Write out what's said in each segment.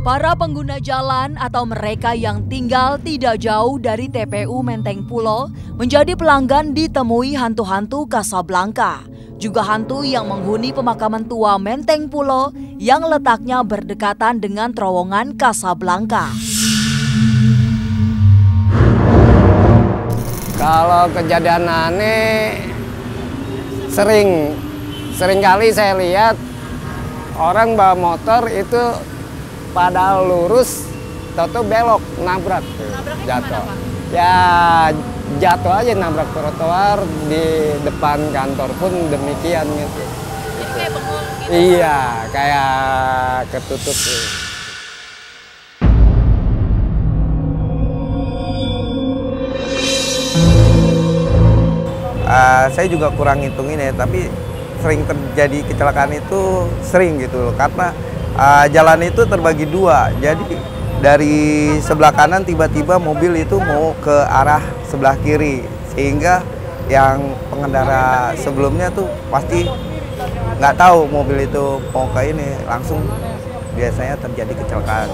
Para pengguna jalan atau mereka yang tinggal tidak jauh dari TPU Menteng Pulo menjadi pelanggan ditemui hantu-hantu Casablanca. Juga hantu yang menghuni pemakaman tua Menteng Pulo yang letaknya berdekatan dengan terowongan Casablanca. Kalau kejadian aneh, sering kali saya lihat orang bawa motor itu padahal lurus, tahu belok, nabrak, jatuh. Ya jatuh aja nabrak trotoar di depan kantor pun demikian gitu. Jadi kayak bengong gitu? Iya, kayak ketutup. Saya juga kurang ngitungin ya, tapi sering terjadi kecelakaan itu sering gitu loh, karena jalan itu terbagi dua. Jadi dari sebelah kanan tiba-tiba mobil itu mau ke arah sebelah kiri, sehingga yang pengendara sebelumnya tuh pasti nggak tahu mobil itu mau ke ini, langsung biasanya terjadi kecelakaan.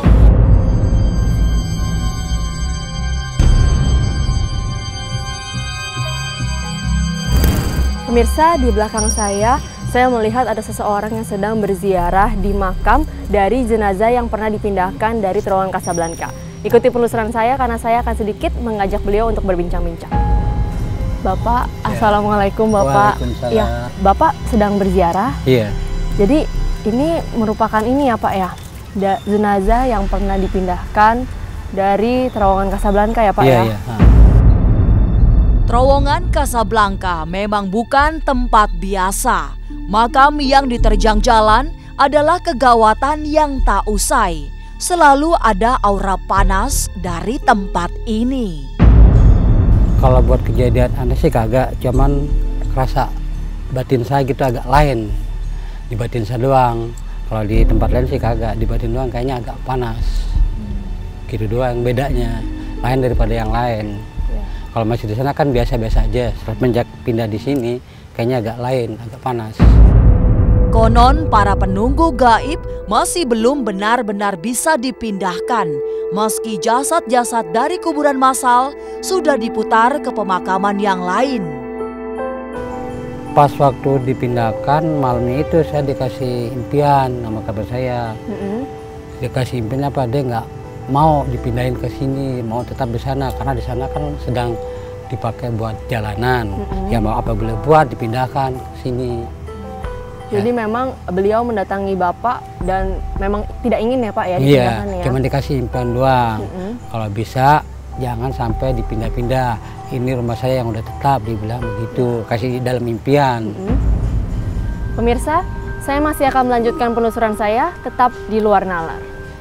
Pemirsa, di belakang saya melihat ada seseorang yang sedang berziarah di makam dari jenazah yang pernah dipindahkan dari terowongan Casablanca. Ikuti penelusuran saya karena saya akan sedikit mengajak beliau untuk berbincang-bincang. Bapak, ya. Assalamualaikum Bapak. Waalaikumsalam. Ya, Bapak sedang berziarah. Iya. Jadi ini merupakan ini ya Pak ya, jenazah yang pernah dipindahkan dari terowongan Casablanca ya Pak ya? Iya. Terowongan Casablanca memang bukan tempat biasa. Makam yang diterjang jalan adalah kegawatan yang tak usai. Selalu ada aura panas dari tempat ini. Kalau buat kejadian aneh sih kagak, cuman kerasa batin saya gitu agak lain. Di batin saya doang. Kalau di tempat lain sih kagak, di batin doang kayaknya agak panas. Gitu doang bedanya, lain daripada yang lain. Kalau masih di sana kan biasa-biasa aja. Semenjak pindah di sini, kayaknya agak lain, agak panas. Konon para penunggu gaib masih belum benar-benar bisa dipindahkan, meski jasad-jasad dari kuburan massal sudah diputar ke pemakaman yang lain. Pas waktu dipindahkan malamnya itu saya dikasih impian sama kabar saya. Dikasih impian apa, dia nggak mau dipindahin ke sini, mau tetap di sana karena di sana kan sedang dipakai buat jalanan. Ya mau apa boleh buat dipindahkan ke sini. Jadi memang beliau mendatangi Bapak dan memang tidak ingin ya Pak ya dipindahkan ya? Iya, cuma dikasih impian doang. Kalau bisa jangan sampai dipindah-pindah. Ini rumah saya yang udah tetap, dibilang begitu. Kasih dalam impian. Pemirsa, saya masih akan melanjutkan penelusuran saya, tetap di luar nalar.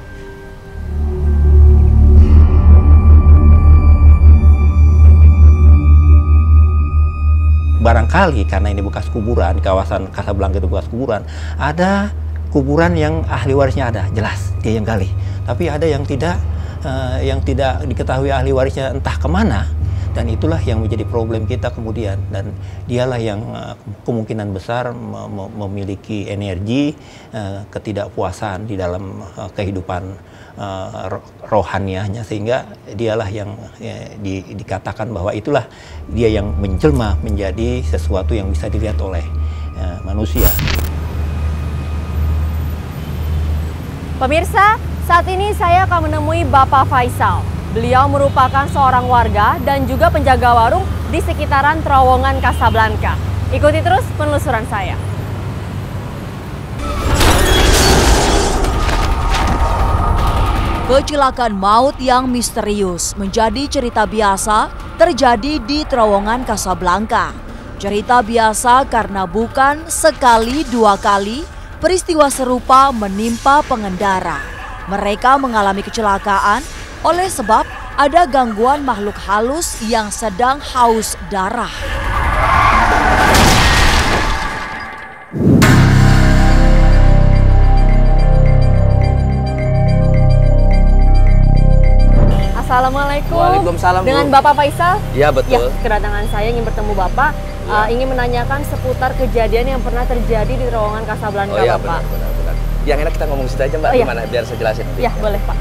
Barangkali karena ini bekas kuburan, kawasan Casablanca itu bekas kuburan, ada kuburan yang ahli warisnya ada, jelas dia yang gali. Tapi ada yang tidak diketahui ahli warisnya entah kemana, dan itulah yang menjadi problem kita kemudian. Dan dialah yang kemungkinan besar memiliki energi ketidakpuasan di dalam kehidupan rohaniahnya, sehingga dialah yang dikatakan bahwa itulah dia yang menjelma menjadi sesuatu yang bisa dilihat oleh manusia. Pemirsa, saat ini saya akan menemui Bapak Faisal. Beliau merupakan seorang warga dan juga penjaga warung di sekitaran terowongan Casablanca. Ikuti terus penelusuran saya. Kecelakaan maut yang misterius menjadi cerita biasa terjadi di terowongan Casablanca. Cerita biasa karena bukan sekali dua kali peristiwa serupa menimpa pengendara. Mereka mengalami kecelakaan oleh sebab ada gangguan makhluk halus yang sedang haus darah. Assalamualaikum. Waalaikumsalam, Bu. Dengan Bapak Faisal? Iya, betul. Ya, kedatangan saya ingin bertemu Bapak, ingin menanyakan seputar kejadian yang pernah terjadi di terowongan Casablanca, Oh, iya, Bapak. Benar. yang enak kita ngomong situ aja Mbak, gimana biar saya jelasin. Iya, boleh Pak.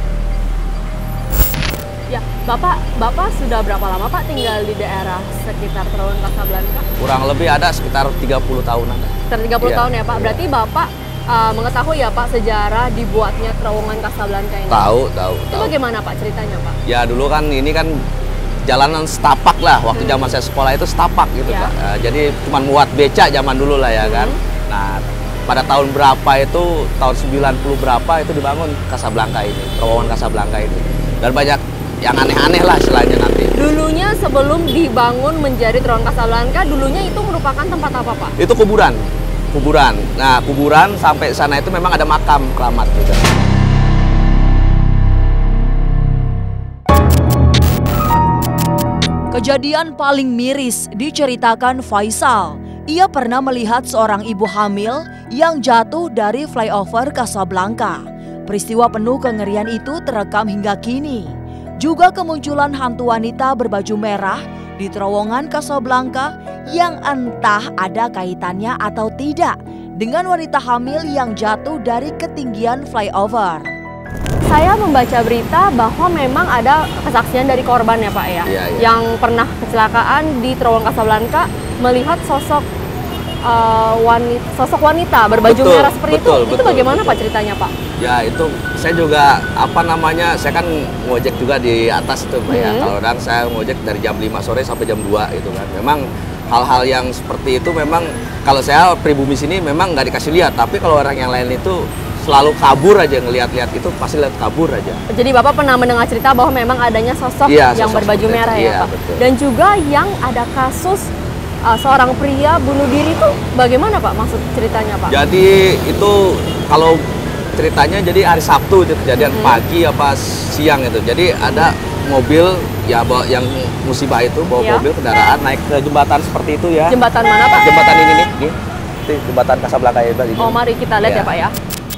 Ya, Bapak sudah berapa lama Pak tinggal di daerah sekitar Terowongan Kasablanka? Kurang lebih ada sekitar 30 tahunan. Sekitar 30 tahun ya Pak. Berarti Bapak mengetahui ya Pak sejarah dibuatnya Terowongan Kasablanka ini? Tahu. Itu bagaimana Pak ceritanya Pak? Ya dulu kan ini kan jalanan setapak lah, waktu zaman saya sekolah itu setapak gitu Pak. Jadi cuma muat beca zaman dulu lah ya kan. Nah, pada tahun berapa itu, tahun 90 berapa itu dibangun Kasablanka ini, Terowongan Kasablanka ini. Dan banyak yang aneh-aneh lah istilahnya nanti. Dulunya sebelum dibangun menjadi Terowongan Kasablanka, dulunya itu merupakan tempat apa Pak? Itu kuburan. Nah, kuburan sampai sana itu memang ada makam keramat juga. Kejadian paling miris diceritakan Faisal. Ia pernah melihat seorang ibu hamil yang jatuh dari flyover Kasablanka. Peristiwa penuh kengerian itu terekam hingga kini. Juga kemunculan hantu wanita berbaju merah di Terowongan Kasablanka yang entah ada kaitannya atau tidak dengan wanita hamil yang jatuh dari ketinggian flyover. Saya membaca berita bahwa memang ada kesaksian dari korban ya Pak ya, yang pernah kecelakaan di Terowongan Kasablanka melihat sosok wanita berbaju merah seperti itu. Itu bagaimana Pak ceritanya Pak? Ya itu saya juga saya kan ngojek juga di atas itu Pak ya. Kalau kadang saya ngojek dari jam 5 sore sampai jam 2 itu kan. Memang hal-hal yang seperti itu memang kalau saya pribumi sini memang nggak dikasih lihat, tapi kalau orang yang lain itu selalu kabur aja ngelihat-lihat itu pasti lihat kabur aja. Jadi Bapak pernah mendengar cerita bahwa memang adanya sosok yang berbaju merah ya Pak. Betul. Dan juga yang ada kasus seorang pria bunuh diri itu bagaimana Pak maksud ceritanya Pak? Jadi itu kalau ceritanya jadi hari Sabtu itu kejadian pagi apa siang itu. Jadi ada mobil ya yang musibah itu bawa mobil kendaraan naik ke jembatan seperti itu ya. Jembatan mana Pak? Jembatan ini nih. Jembatan Kasablanka ya Pak. Oh mari kita lihat ya Pak ya.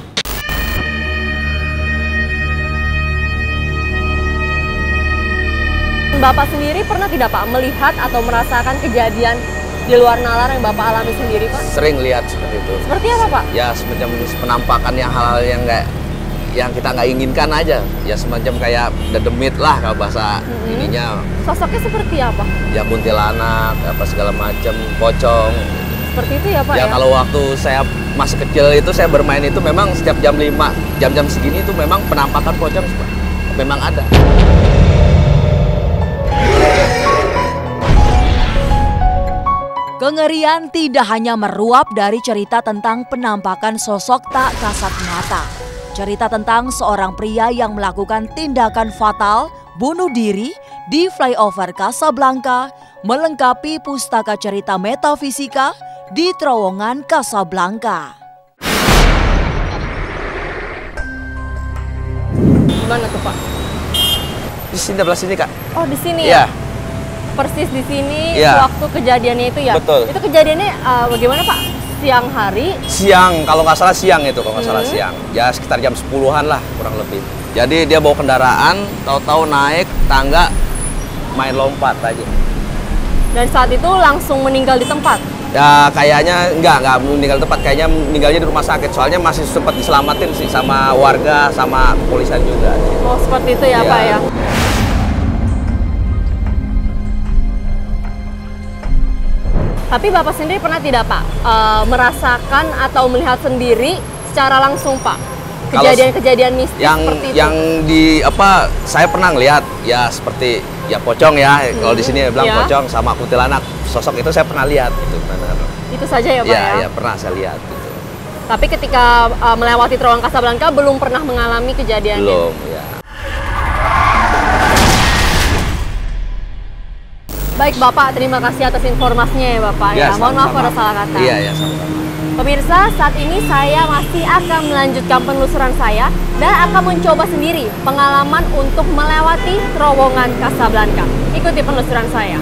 Bapak sendiri pernah tidak Pak melihat atau merasakan kejadian di luar nalar yang Bapak alami sendiri Pak? Sering lihat seperti itu. Seperti apa Pak? Ya semacam penampakan yang hal-hal yang kita nggak inginkan aja. Ya semacam kayak dedemit lah kalau bahasa ininya. Sosoknya seperti apa? Ya kuntilanak, apa segala macam, pocong. Seperti itu ya Pak ya? Kalau waktu saya masih kecil itu saya bermain itu memang setiap jam 5, jam-jam segini itu memang penampakan pocong memang ada. Kengerian tidak hanya meruap dari cerita tentang penampakan sosok tak kasat mata. Cerita tentang seorang pria yang melakukan tindakan fatal bunuh diri di flyover Kasablanka melengkapi pustaka cerita metafisika di Terowongan Kasablanka. Gimana tuh Pak? Di sebelah sini Kak. Oh di sini ya? Persis di sini waktu kejadiannya itu ya? Betul. Itu kejadiannya bagaimana Pak? Siang hari? Siang, kalau nggak salah siang itu, kalau nggak salah siang. Ya sekitar jam 10-an lah kurang lebih. Jadi dia bawa kendaraan, tahu-tahu naik tangga, main lompat aja. Dan saat itu langsung meninggal di tempat? Ya kayaknya nggak meninggal di tempat, kayaknya meninggalnya di rumah sakit. Soalnya masih sempat diselamatin sih sama warga, sama kepolisian juga. Oh seperti itu ya Pak ya? Tapi Bapak sendiri pernah tidak Pak merasakan atau melihat sendiri secara langsung Pak kejadian-kejadian mistis seperti itu? Yang saya pernah ngelihat ya seperti ya pocong ya kalau di sini bilang pocong sama kuntilanak, sosok itu saya pernah lihat itu. Itu saja ya Pak ya? Ya pernah saya lihat gitu. Tapi ketika melewati Terowongan Kasablanka belum pernah mengalami kejadiannya? Belum ya. Baik Bapak, terima kasih atas informasinya ya Bapak ya. Mohon maaf pada salah kata. Iya, sama-sama. Pemirsa, saat ini saya masih akan melanjutkan penelusuran saya dan akan mencoba sendiri pengalaman untuk melewati Terowongan Kasablanka. Ikuti penelusuran saya.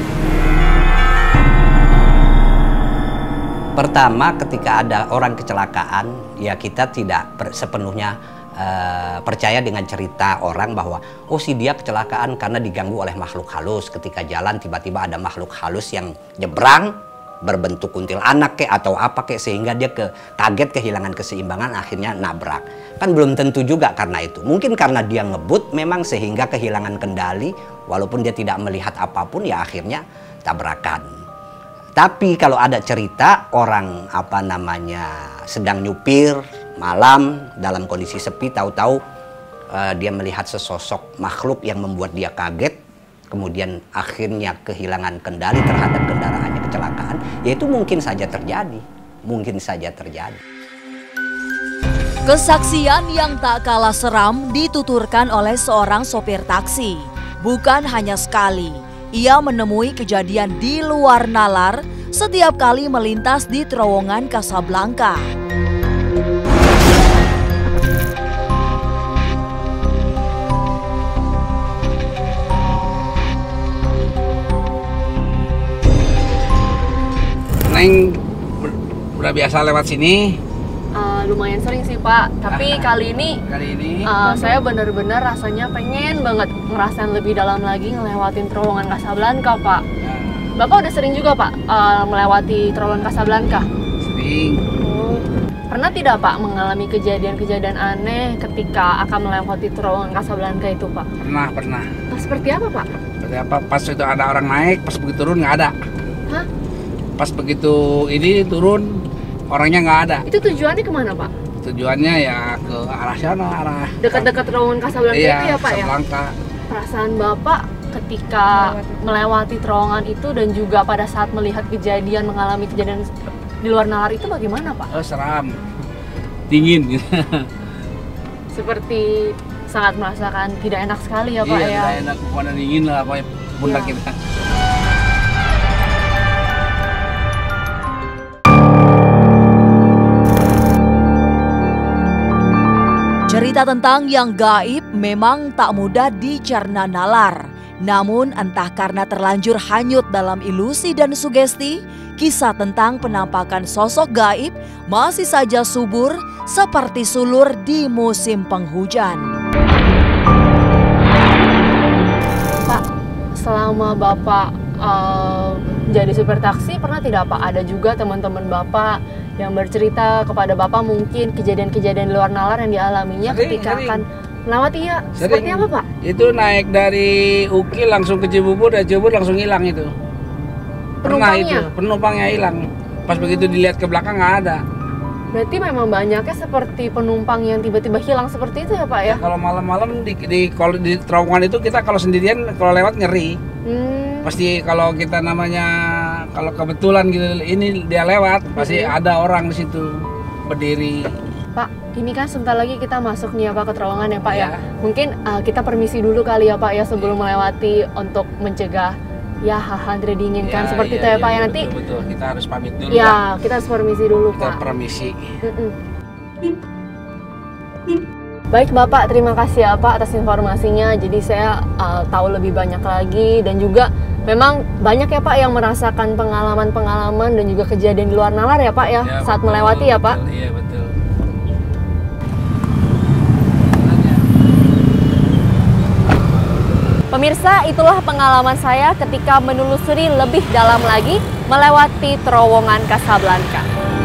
Pertama, ketika ada orang kecelakaan, ya kita tidak sepenuhnya percaya dengan cerita orang bahwa oh si dia kecelakaan karena diganggu oleh makhluk halus. Ketika jalan tiba-tiba ada makhluk halus yang nyebrang, berbentuk kuntilanak atau apa sehingga dia kaget kehilangan keseimbangan akhirnya nabrak. Kan belum tentu juga karena itu. Mungkin karena dia ngebut memang sehingga kehilangan kendali walaupun dia tidak melihat apapun ya akhirnya tabrakan. Tapi kalau ada cerita orang sedang nyupir malam dalam kondisi sepi tahu-tahu dia melihat sesosok makhluk yang membuat dia kaget, kemudian akhirnya kehilangan kendali terhadap kendaraannya, kecelakaan, ya itu mungkin saja terjadi. Mungkin saja terjadi. Kesaksian yang tak kalah seram dituturkan oleh seorang sopir taksi. Bukan hanya sekali, ia menemui kejadian di luar nalar setiap kali melintas di terowongan Casablanca. Neng udah biasa lewat sini? Lumayan sering sih Pak, tapi kali ini saya benar-benar rasanya pengen banget ngerasain lebih dalam lagi ngelewatin terowongan Casablanca Pak. Bapak udah sering juga Pak melewati terowongan Casablanca? Sering. Pernah tidak Pak mengalami kejadian-kejadian aneh ketika akan melewati terowongan Casablanca itu Pak? Pernah. Seperti apa Pak? Seperti apa? Pas itu ada orang naik, pas begitu turun nggak ada. Hah? Pas begitu ini turun, orangnya nggak ada. Itu tujuannya kemana Pak? Tujuannya ya ke arah sana, arah dekat-dekat terowongan Casablanca itu ya Pak Casablanca. Ya? Perasaan Bapak ketika melewati terowongan itu dan juga pada saat melihat kejadian, mengalami kejadian di luar nalar itu bagaimana Pak? Seram, dingin. Seperti sangat merasakan tidak enak sekali ya Pak ya? Iya, tidak enak, pokoknya dingin lah pokoknya pundak kita. Cerita tentang yang gaib memang tak mudah dicerna nalar. Namun entah karena terlanjur hanyut dalam ilusi dan sugesti, kisah tentang penampakan sosok gaib masih saja subur seperti sulur di musim penghujan. Pak, selama Bapak jadi supir taksi, pernah tidak Pak ada juga teman-teman Bapak yang bercerita kepada Bapak mungkin kejadian-kejadian di luar nalar yang dialaminya ketika akan melewati ya? Seperti apa Pak? Itu naik dari Uki langsung ke Cibubur, dari Cibubur langsung hilang itu. Pernah itu, penumpangnya hilang. Pas begitu dilihat ke belakang nggak ada. Berarti memang banyaknya seperti penumpang yang tiba-tiba hilang seperti itu ya Pak ya? Kalau malam-malam kalau di terowongan itu kita kalau sendirian kalau lewat ngeri. Pasti kalau kita kalau kebetulan gitu ini dia lewat pasti ada orang di situ berdiri. Pak, ini kan sebentar lagi kita masuk nih ya Pak ke terowongan ya Pak ya. Mungkin kita permisi dulu kali ya Pak ya sebelum melewati untuk mencegah ya hal-hal tidak diinginkan seperti itu ya Pak ya. Nanti betul, kita harus pamit dulu ya. Kita harus permisi dulu kita Pak. Permisi. Baik Bapak, terima kasih ya Pak atas informasinya. Jadi saya tahu lebih banyak lagi dan juga memang banyak ya Pak yang merasakan pengalaman-pengalaman dan juga kejadian di luar nalar ya Pak ya, saat betul, melewati ya Pak. Iya betul. Pemirsa, itulah pengalaman saya ketika menelusuri lebih dalam lagi melewati terowongan Casablanca.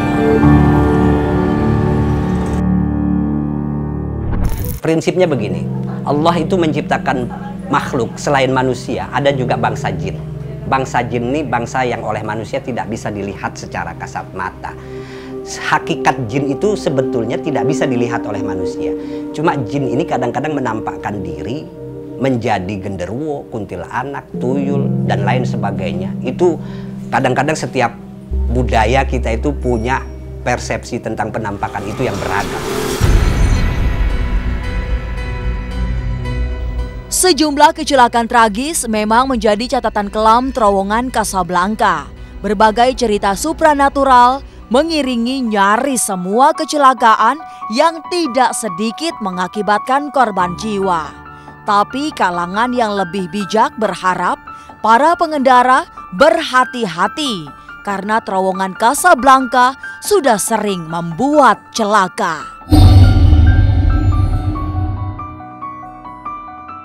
Prinsipnya begini, Allah itu menciptakan makhluk selain manusia, ada juga bangsa jin. Bangsa jin ini bangsa yang oleh manusia tidak bisa dilihat secara kasat mata. Hakikat jin itu sebetulnya tidak bisa dilihat oleh manusia. Cuma jin ini kadang-kadang menampakkan diri menjadi genderuwo, kuntilanak, tuyul, dan lain sebagainya. Itu kadang-kadang setiap budaya kita itu punya persepsi tentang penampakan itu yang beragam. Sejumlah kecelakaan tragis memang menjadi catatan kelam terowongan Casablanca. Berbagai cerita supranatural mengiringi nyaris semua kecelakaan yang tidak sedikit mengakibatkan korban jiwa. Tapi kalangan yang lebih bijak berharap para pengendara berhati-hati karena terowongan Casablanca sudah sering membuat celaka.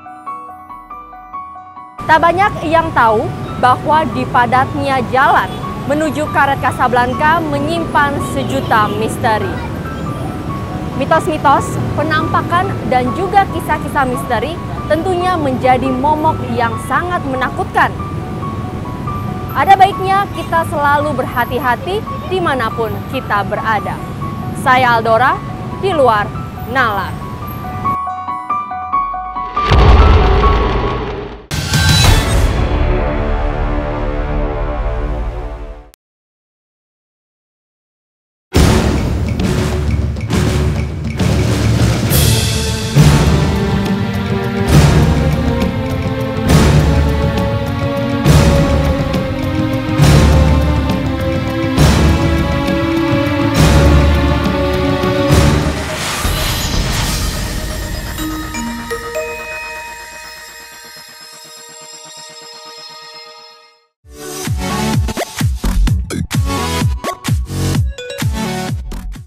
Tak banyak yang tahu bahwa di padatnya jalan menuju karet Casablanca menyimpan sejuta misteri. Mitos-mitos, penampakan, dan juga kisah-kisah misteri tentunya menjadi momok yang sangat menakutkan. Ada baiknya kita selalu berhati-hati dimanapun kita berada. Saya Aldora, di luar nalar.